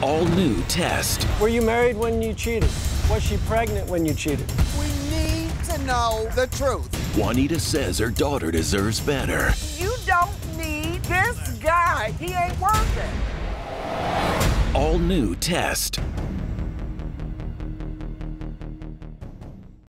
All new Test. Were you married when you cheated? Was she pregnant when you cheated? We need to know the truth. Juanita says her daughter deserves better. You don't need this guy. He ain't worth it. All new Test.